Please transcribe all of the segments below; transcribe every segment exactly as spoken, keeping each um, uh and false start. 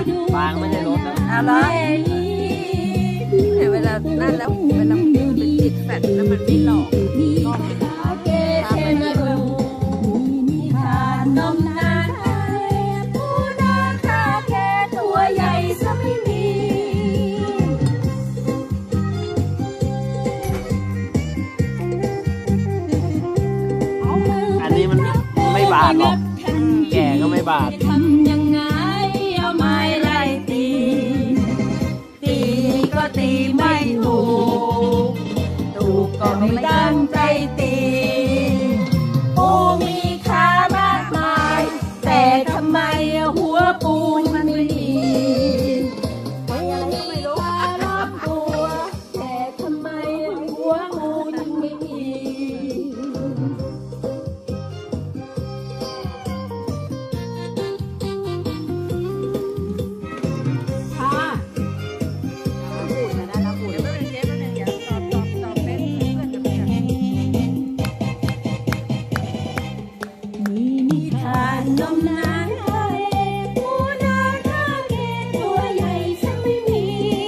ฟางไม่ได้ลดนะเอาละเวลานั่นแล้วเวลาเป็นจิตแฟดแล้วมันไม่หลอกก็ไม่ได้ทำไม่รู้นิทานนมนานผู้นาคาแค่ตัวใหญ่ซะไม่มีอันนี้มันไม่บาดหรอกแก่ก็ไม่บาดทำยังไงเอาไม้ไล่ตีตีก็ตีไม่ถูกถูกก็ไม่ตั้งใจตีปูมีขามากมายแต่ทำไมหัวปูมันไม่มีไม่อะไรก็ไม่รู้รอบตัวแต่ทำไมหัวปูยังไม่มีนมนานผู้นาคาแค่ตัวใหญ่ฉันไม่มี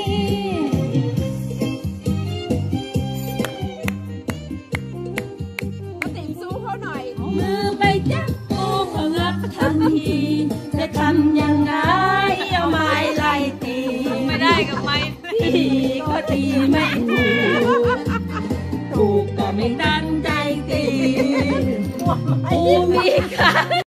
เอาติ่งสู้เขาหน่อยมือไปจับปูก็งับทันทีจะทำยังไงเอาไม้ไล่ตีไม่ได้กับไม้ตีก็ตีไม่ถูกถูกก็ไม่ตั้งใจตีปูมีขา